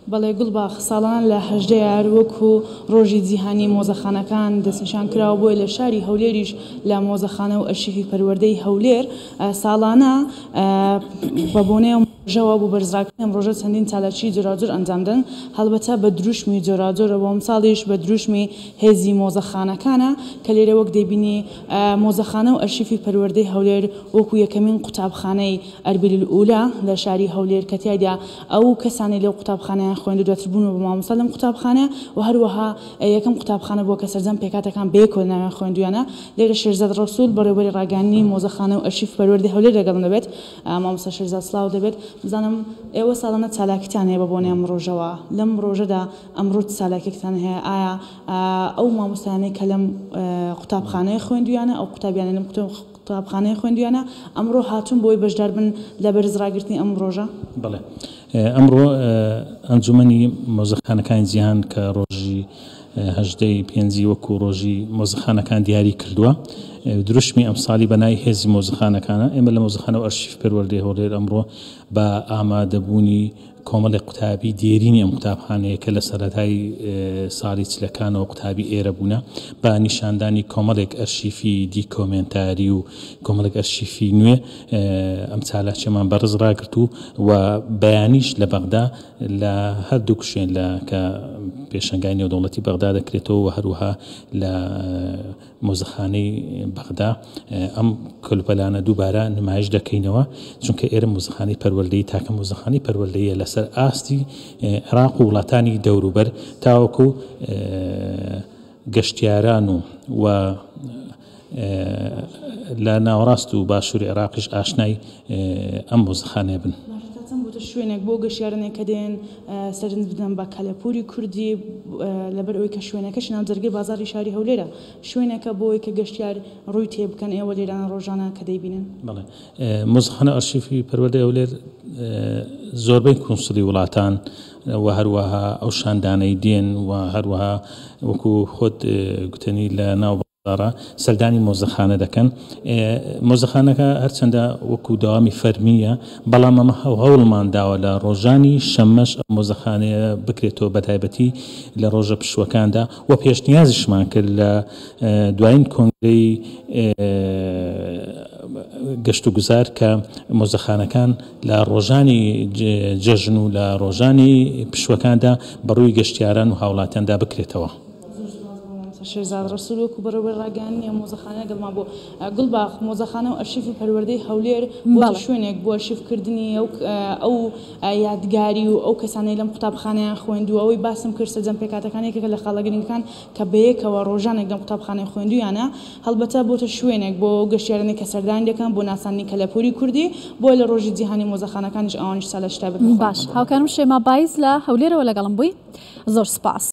بەڵێ گوڵباخ ساڵان لە 18 وەکو ڕۆژی جیهانی مۆزەخانەکان دەستنیشان کراوە بۆی لە شاری هەولێریش لە مۆزەخانە و ئەرشیفی پەروەردەی هەولێر ساڵانە بە بۆنەیە ژەوە بۆ بەرزراکردنی ئەم ڕۆژە چەندین چالاکی جۆراوجۆر ئەنجامدەن هەڵبەتە بە دروشمی جۆراوجۆرە بۆ ئەمساڵیش بە دروشمی هێزی مۆزەخانەکانە کە لێرە وەک دەبینی مۆزەخانە و ئەرشیفی پەروەردەی هەولێر وەکو یەکەمین قوتابخانەی ئەربیل ئولا لە شاری هەولێر کە تیایدا ئەو کەسانی لەو قوتابخانەیان خوێند و دواتربوون بە مامۆستا لەم قوتابخانە و هەروەها یەکەم قوتابخانە بووە کە سەرجەم پێکاتەکان بەیەکەوە ناویان خوێندویانە لێرە شێرزاد ڕەسوول بەڕێوەبەری ڕاگەیاندنی مۆزەخانە و ئەرشیف پەروەردەی هەولێر لەگەڵم دەبێت مامۆستا شێرزاد سڵاو دەبێت بزانم ئێوە ساڵانە چالاکیتان هەیە بە بۆنەی ئەم ڕۆژەوە لەم ڕۆژەدا ئەمڕۆ چالاکێکتان هەیە ئایا ئەو مامۆستایانەی کە لەم قوتابخانەیە خوێندویانە ئەو قوتابیانە لەم قوتابخانەیە خوێندویانە ئەمڕۆ هاتوون بۆی بەشدار بن لە بەرزڕاگرتنی ئەم ڕۆژە؟ بەڵێ ئەمڕۆ ئەنجومەنی مۆزەخانەکانی جیهان کە ڕۆژی 18 پێنجی وەکو ڕۆژی مۆزەخانەکان دیاری کردووە دروشمی ئەمساڵی بەنای هێزی مۆزەخانەکانە ئێمە لە مۆزەخانە و ئەرشیف پەروەردەی هەولێر ئەمڕۆ بە ئامادەبوونی کۆمەڵی قوتابی دێرینی ئەم قوتابخانەیە کە لە سەرەتای ساڵی چلەکانەوە قوتابی ئێرە بوونە بە نیشاندانی کۆمەڵێک ئەرشیفی دیکۆمنتاری و کۆمەڵێک ئەرشیفی نوێ ئەم چالاکیمان بەڕز ڕاگرت و بەیانیش لە بەغدا لە هەردوو شوێن لە کە پێشەنگای نێودەوڵەتی بەغدا دەکرێتەوە و هەروەها لە مۆزەخانەی بەغدا ئەم کەلوپەلانە دووبارە نمایش دەکەینەوە چونکە ئێرە مۆزەخانەی پەروەردەی تاکە مۆزەخانەی پەروەردەیە لەسەر ئاستی عێراق و وڵاتانی دەوروبەر تاوەکو گەشتیاران و لە ناوەڕاست و باشووری عێراقیش ئاشنای ئەم مۆزەخانەیە بن. شوێنێک بۆ گەشتیارانێک کە دێن سەرنج بدەن بە کەلەپوری کوردی لەبەر ئەوەی کە شوێنەکەش ناو جەرگەی بازاری شاری هەولێرە شوێنەکە بۆ ئەوەی کە گەشتیار ڕووی تێ بکەن ئێوە لێران ڕۆژانە کە دەیبینن. بەڵێ مۆزەخانە ئەرشیفی پەروەردەی هەولێر زۆربەی کونسڵی وڵاتان و هەروەها ئەو شاندانەی دێن و هەروەها وەکو خۆت گوتنی لە ناو سەردانی مۆزەخانە دەکەن مۆزەخانەکە هەرچەندە وەکو داوامی فەرمیە بەڵام ئەمە هەوڵمان داوە لە ڕۆژانی شەممەش مۆزەخانەیە بکرێتەوە بەتایبەتی لە ڕۆژە پشوەکاندا و پێشنیازیشمان کرد لە دوایین کۆنگرەی گەشت و گوزار کە مۆزەخانەکان لە ڕۆژانی جەژن و لە ڕۆژانی پشوەکاندا بەڕووی گەشتیاران و هاوڵاتیاندا بکرێتەوە. شێرزاد ڕەسوول وەکو بەڕێوەبەری ڕاگەیاندنی مۆزەخانە گەڵما بۆ گوڵباخ مۆزەخانە و ئەرشیفی پەروەردەی هەولێر شوێنێک بۆ ئەرشیفکردنی ئەو یادگاری و ئەو کەسانەی لەم قوتابخانەیان خوێندووە ئەوەی باسم کرد سەرجەم پێکاتەکانێکە لە خاڵەگرنگەکان کە بەیەکەوە ڕۆژانێک لەم قوتابخانەی خوێندویانە هەڵبەتە بۆتە شوێنێک بۆ گەشتیارانێک کە سەردانی دەکەن بۆ ناسانی کەلەپوری کوردی بۆ لە ڕۆژی جیهانی مۆزەخانەکانیش ئەوانیش سالە شتا بکەن. باش هاوکارم شێما بایز لە هەولێرەوە لەگەڵم بووی زۆر سپاس.